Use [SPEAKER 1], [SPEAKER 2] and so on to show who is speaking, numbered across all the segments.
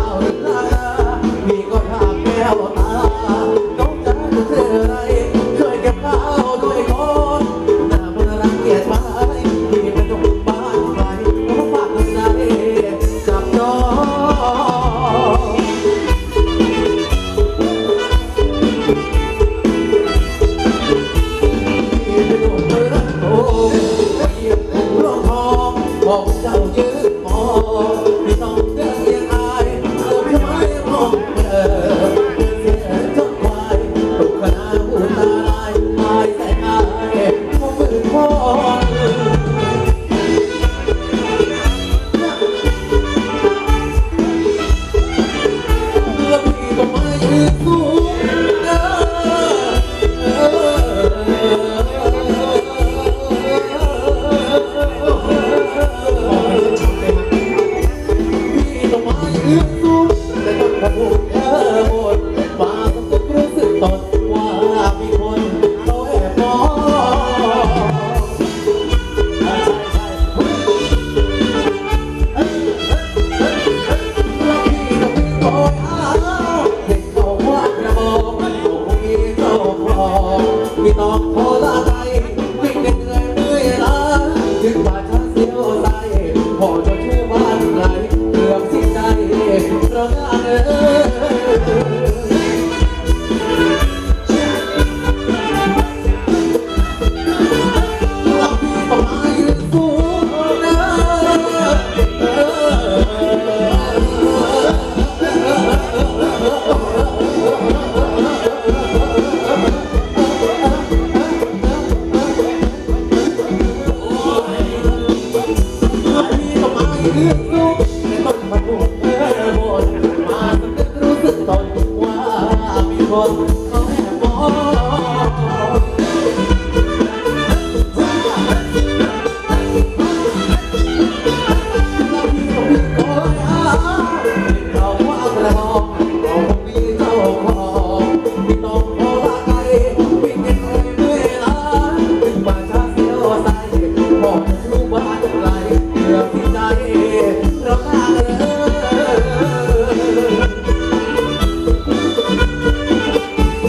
[SPEAKER 1] เ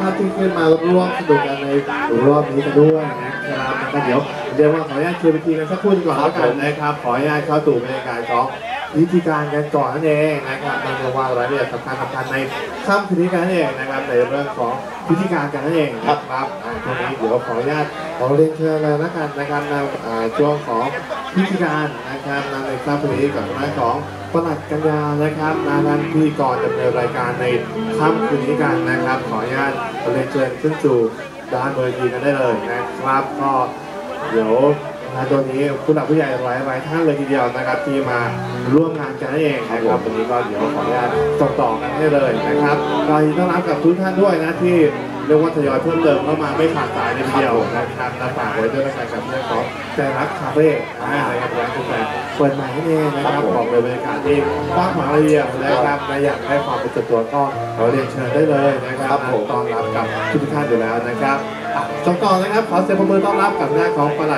[SPEAKER 1] นะครับที่ขึ้นมาร่วมสนุกกันในรอบนี้กันด้วยนะครับแล้วเดี๋ยวเรียกว่าขออนุญาตเคลียร์ไปทีกันสักครู่ก่อนแล้วกันนะครับขออนุญาตเข้าสู่บรรยากาศของพิธีการกันก่อนนั่นเองนะครับนั่นเรียกว่ารายละเอียดสำคัญในค่ำคืนนี้กันนั่นเองนะครับในเรื่องของพิธีการกันนั่นเองครับช่วงนี้เดี๋ยวขออนุญาตขอเรียนเชิญเลยแล้วกันนะครับในช่วงของพิธีการนะครับในค่ำคืนนี้กับทางของปลัดกัญญานะครับท่านที่ก่อนดำเนินรายการในค่ำคืนนี้กันนะครับขออนุญาตเรียนเชิญขึ้นสู่ด้านเวทีกันได้เลยนะครับก็เดี๋ยวตัวนี้ผู้หลักผู้ใหญ่หลายท่านเลยทีเดียวนะครับที่มาร่วมงานกันนั่นเองนะครับวันนี้ก็เดี๋ยวขออนุญาตส่งต่อกันให้เลยนะครับก็ยินดีต้อนรับกับทุกท่านด้วยนะที่เรียกว่าทยอยเพิ่มเติมเข้ามาไม่ขาดสายเลยทีเดียวนะครับฝากไว้ด้วยนะครับกับเรื่องของใจรักคาเฟ่นะครับร้านกาแฟเปิดใหม่นั่นเองนะครับบอกเลยบรรยากาศที่กว้างขวางละเอียดนะครับและอยากได้ความเป็นตัวก็ขอเรียนเชิญได้เลยนะครับต้อนรับกับทุกท่านอยู่แล้วนะครับส่งต่อนะครับขอเสียงปรบมือต้อนรับกับหน้าของปลัด